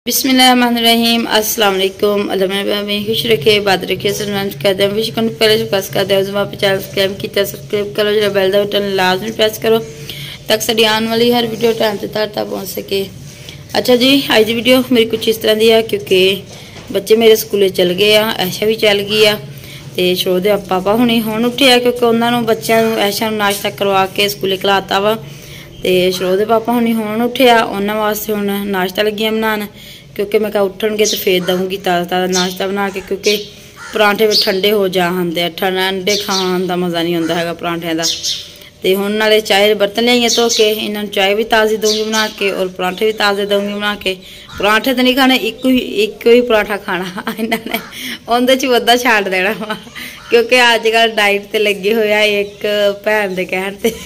बिस्मिल्लाहिर्रहमानिर्रहीम अस्सलाम वालेकुम। अल्लाह में खुश रखे, बात रखे, सलाम कर दे। विश करने पहले से पास कर दे जुमा पे चैनल सब्सक्राइब करो, जरा बेल का बटन लाजमी प्रेस करो ताकि साड़ी आने वाली हर वीडियो टाइम से तक पहुँच सके। अच्छा जी, आज की वीडियो मेरी कुछ इस तरह की है क्योंकि बच्चे मेरे स्कूले चल गए आ, ऐशा भी चल गई आ तो शो दे पापा हुणे हुण उठे आ क्योंकि उन्होंने बच्चों ऐशा नाश्ता करवा के स्कूले खिलाता वा। तो शरो दे पापा हुणे हुण उठे आ, उन्होंने वास्ते हुण नाश्ता लगी बनाने क्योंकि मैं उठणगे तो फिर दूँगी ताज़ा ताज़ा नाश्ता बना के क्योंकि परांठे भी ठंडे हो जाते ठंडे खाने का मज़ा नहीं आता है परांठियां का। तो हुण नाले चाय बर्तन लियाई धो के इन्होंने चाय भी ताज़ी दूँगी बना के और परांठे भी ताज़े दूँगी बना के। परांठे तो नहीं खाने, एक ही पराठा खाना इन्होंने उहदे च वधा छाड़ देना वा क्योंकि अजकल डाइट ते लगे हुए एक भैन दे कहण ते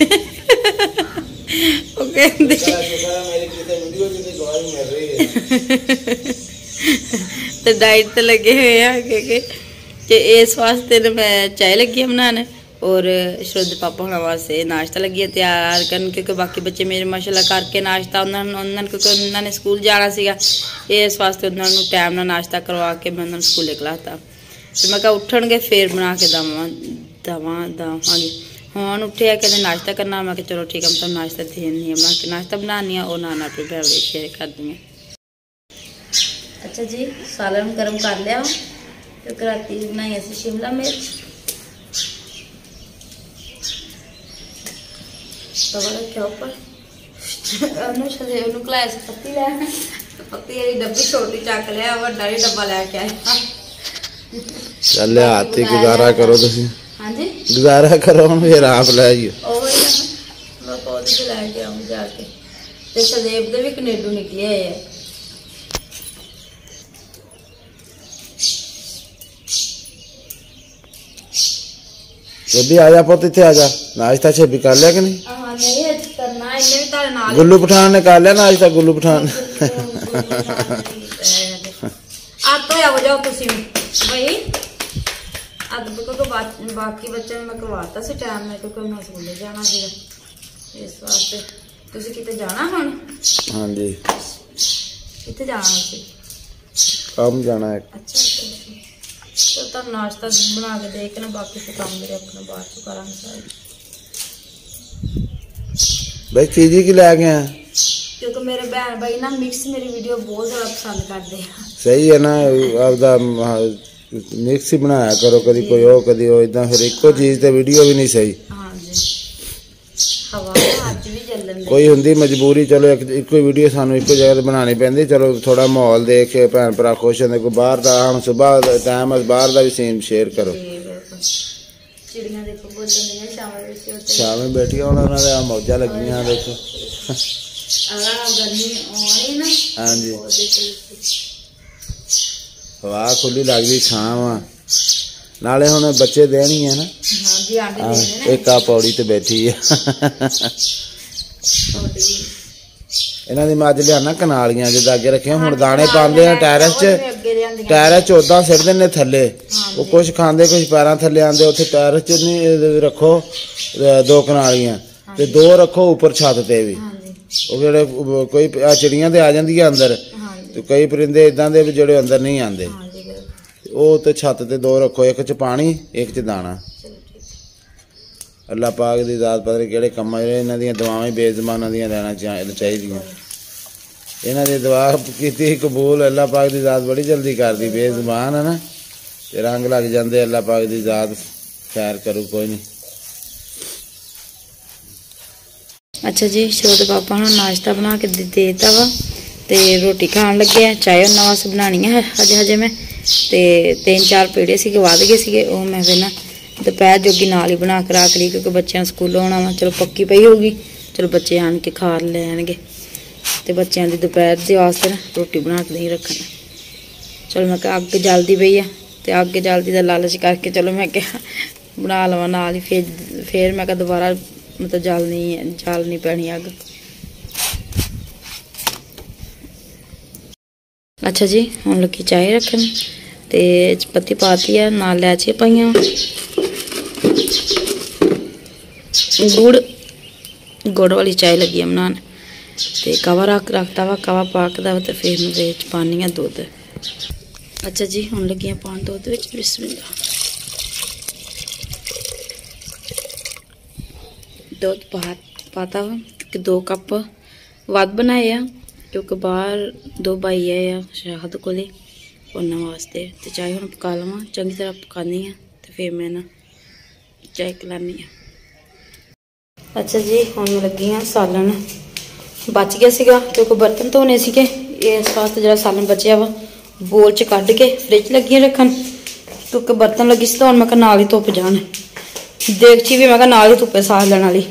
तो डाइट तो लगे हुए हैं क्योंकि इस वास्ते मैं चाय लगी बनाने और श्रुद्ध पापा होने वास्ते नाश्ता लगी है तैयार करन क्योंकि बाकी बच्चे मेरे माशाल्लाह करके नाश्ता उन्होंने क्योंकि उन्होंने स्कूल जाना सीगा इस वास्ते उन्होंने टाइम ना नाश्ता करवा के मैं उन्होंने स्कूले खिलाता। तो मैं उठणगे फिर बना के दवांगी। हुण उठे कहते नाश्ता करना, मैं चलो ठीक है मतलब नाश्ता देनी है बना के नाश्ता बनानी है और नाना अपने शेयर कर दूँगी। अच्छा जी, सालन गर्म कर लिया क्योंकि रात बनाई असी शिमला मिर्च तवा रखा उपर खिलाया से पत्ती लैन पत्ती वाली डब्बी छोटी चक लिया वड्डा ही डब्बा लैके आया। चल हाथ ही गुजारा करो तुसी। हाँ जी गुजारा करो फिर आप ले आइयो मैं पौधे से लैके आऊँ जाके। ते सदेव दे भी कनेडू निकले है भी आजा पुत इत्थे आजा नाश्ता छेबी कर लिया कि नहीं? गुल्लू पठान ने कर लिया नाश्ता? गुल्लू पठान बाकी बच्चे मैं करवाता सी टाइम में क्योंकि मैं स्कूले जाना सी इस वास्ते। तुसी किते जाना हुण? हां जी किते जाना सी? काम जाना है। अच्छा तो नाश्ता बना के देखना, बाकी से काम मेरे अपना बाद में करांगे सारे। भाई चीज़ की ले गए हैं क्योंकि मेरे बहन भाई ना मिक्स मेरी वीडियो बहुत ज़्यादा पसंद करते हैं। सही है ना, आपदा मिक्स ही बनाया करो, कभी कोई हो कभी हो इदा फिर एको चीज़ तो वीडियो भी नहीं सही। हाँ जी हवा अज भी चलन कोई होंगी मजबूरी, चलो एक वीडियो सानू एको जगह बनानी पैंदी, चलो थोड़ा माहौल देख के भैन भरा खुश होंगे। कोई बाहर का हम सुबह टाइम बाहर का भी सीन शेयर करो। शाम में बैठी उन्होंने मौजा लगी देखो। हाँ जी हवा खुली लगती छाव नाले हुण बच्चे देनी है ना। एक आ पौड़ी ते बैठी है इन्हां दी मैं अज लियाना कनालियां जिद्दां अगे रखिया हुण दाने पांदे आ टैरस च उदां सिट दिंदे थल्ले वो कुछ खांदे कुछ पैरां थल्ले आंदे उत्थे टैरस च नहीं रखो दो कनालियां ते दो रखो उपर छत ते भी वो जेह्ड़े कोई चिड़ियां ते आ जांदियां अंदर ते कई परिंदे इदां दे जेह्ड़े अंदर नहीं आंदे वो तो छत ते दो रखो, एक च पानी एक च दाना। अल्लाह पाक दी ज़ात पता नहीं किहड़े कम्म इन्हां दियां दुआवां बेज़मानां दियां रहना चाहिदियां। इन्हां दी दुआ कीती कबूल अल्लाह पाक दी ज़ात बड़ी जल्दी करदी, बेज़मान है ना ते रंग लग जांदे। अल्लाह पाक दी ज़ात खैर करू कोई नहीं। अच्छा जी शोद पापा ने नाश्ता बना के देता वा ते रोटी खान लगे हैं। चाय उन्होंने वास्ते बनानी है हजे मैं ते 3-4 पेड़े से वध गए थे वो मैं फिर ना दोपहर जोगी नाल ही बना के रख ली क्योंकि बच्चों स्कूलों आना वा। चलो पक्की पई होगी, चलो बच्चे आन के खा लैणगे ते बच्चों की दोपहर के वास्ते ना रोटी बना के नहीं रखना। चलो मैं अग जलदी पई है तो अग जलदी का लालच करके चलो मैं क्या बना लवा नाल ही फिर मैं दोबारा मतलब जालनी पैनी अग। अच्छा जी हम लोग चाय रखन ते पत्ती पाती है नाल इलायची पाइयां गुड़ वाली चाय लगी है बनाने ਤੇ ਕਵਾ ਰੱਖਤਾ ਵਾ, ਕਵਾ ਪੱਕਦਾ ਵਾ ਤੇ ਫਿਰ ਮੈਂ ਵਿੱਚ ਪਾਉਂਦੀ ਹਾਂ ਦੁੱਧ। अच्छा जी ਹੁਣ ਲੱਗੀਆਂ ਪਾਉਣ ਦੁੱਧ ਵਿੱਚ। ਬਿਸਮਿल्ला। ਦੁੱਧ ਪਾਤਾ ਵਾ ਕਿ 2 ਕੱਪ ਵੱਧ ਬਣਾਏ ਆ ਕਿਉਂਕਿ ਬਾਹਰ 2 ਭਾਈ ਆਏ ਆ ਸ਼ਾਹਦ ਕੋਲੇ ਉਹਨਾਂ ਵਾਸਤੇ। ਤੇ ਚਾਹ ਹੁਣ ਪਕਾ ਲਵਾਂ, ਚੰਗੀ ਤਰ੍ਹਾਂ ਪਕਾਉਂਦੀ ਆ ਤੇ ਫਿਰ ਮੈਂ ਨਾ ਚਾਹ ਕਲਾਨੀ ਆ। ਅੱਛਾ ਜੀ ਹੁਣ ਲੱਗੀਆਂ ਸਾਲਣ। बच गया सीगा क्योंकि बर्तन धोने सीगे, इस वास्ते जो सालन बचिया वा बोल च कढ़ के फ्रिज लगी रखन क्योंकि बर्तन लगी सी तो मैं नाल ही धुप जान। देगची भी मैं नाल ही धुप्पे सालन वाली।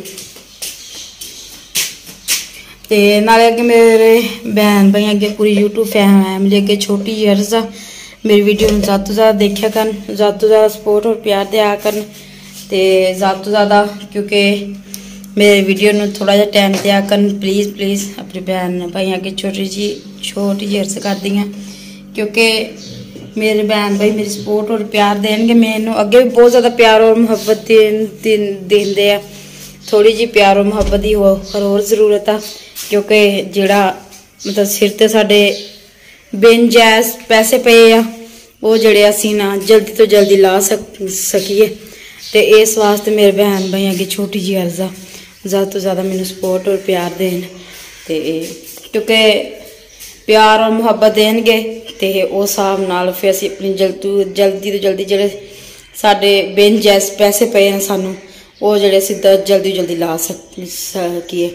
ते नाले अगे मेरे बहन भाई अगे पूरी यूट्यूब फैमिली अगे छोटी जी अर्ज आ मेरी वीडियो में ज़्यादा तो ज़्यादा देखा कर, ज़्यादा तो ज़्यादा सपोर्ट और प्यार दिया कर। ते ज़्यादा तो ज़्यादा क्योंकि मेरे वीडियो में थोड़ा जहा टाइम दिया कर प्लीज़ प्लीज़। अपनी बहन भाई अगे छोटी जी अर्ज कर दी क्योंकि मेरे बहन भाई मेरी सपोर्ट और प्यार देंगे, मैनू अगे भी बहुत ज़्यादा प्यार और मुहब्बत देंदे आ। थोड़ी जी प्यार और मुहब्बत की और ज़रूरत आ क्योंकि जिहड़ा मतलब सिर ते साडे बेनजायज़ पैसे पे आ वो जिहड़े असीं ना जल्दी तो जल्दी ला सकीए। ते इस वास्ते मेरे बहन भाई अगे छोटी जी अर्ज आ ज़्यादा तो ज़्यादा मैनू सपोर्ट और प्यार देन। ते क्योंकि प्यार और मुहब्बत देंगे तो उस हिसाब नाल फिर असीं अपनी जल्दी तो जल्दी जिहड़े साडे बेनजायज़ पैसे पे हैं सानू वो जिहड़े सीधा जल्दी ला सकीए।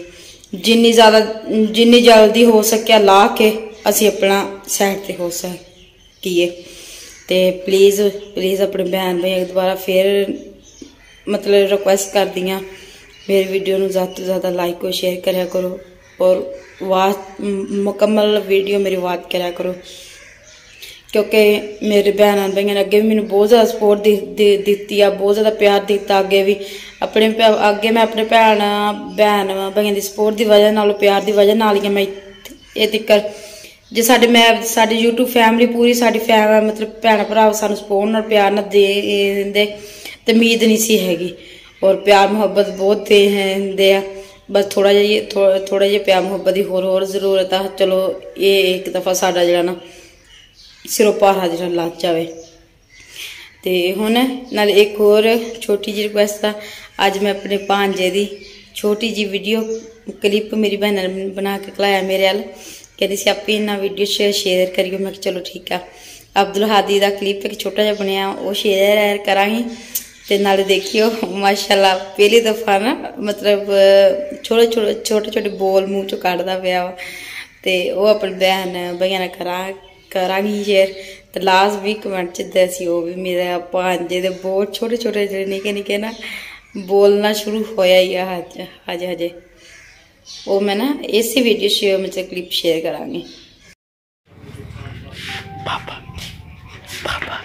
जिन्नी जल्दी हो सके ला के असीं अपना साइड ते हो सकीए। ते प्लीज़ प्लीज़ अपने बहन भाई दोबारा फिर मतलब रिक्वेस्ट कर दी मेरी वीडियो में ज़्यादा तो ज़्यादा लाइक और शेयर करा करो और मुकम्मल वीडियो मेरी वाच करा करो क्योंकि मेरे बहन भाइयों ने अगे भी मैंने बहुत ज़्यादा सपोर्ट दी आ, बहुत ज़्यादा प्यार दिता। अगे भी अपने अगे मैं अपने बहन भाइयों की सपोर्ट की वजह नाल प्यार की वजह नाल ही मैं ये तिकर जे साडी यूट्यूब फैमिली पूरी साडी मतलब भैन भरा सानू सपोर्ट और प्यार ना देंदे ते उम्मीद नहीं सी हैगी और प्यार मुहब्बत बहुत देंदे आ। बस थोड़ा जिहा प्यार मुहब्बत की होर जरूरत आ। चलो ये एक दफ़ा साडा जिहड़ा ना सिरों भारा जिहड़ा लथ जावे। ते हुण नाल एक होर छोटी जी रिक्वेस्ट आ। अज मैं अपने भांजे दी छोटी जी वीडियो क्लिप मेरी बहन ने बना के खलाया मेरे अल, कहती सी आपे इन्ना वीडियो शेयर करियो। मैं चलो ठीक है। अब्दुल हादी का क्लिप एक छोटा जिहा बनया वो शेयर करांगी ते नाले देखियो माशाल्लाह पहली दफा ना मतलब छोटे बोल मुँह चो कढ़दा पिया ते वो अपनी बहन भाइयों ने करांगी शेयर। तो लास्ट भी कमेंट च दस्सियो भी मेरे भांजे दे बहुत छोटे जेह्ड़े निक्के ना बोलना शुरू होया ही हजे वो मैं ना इसी वीडियो मतलब क्लिप शेयर करांगी। पापा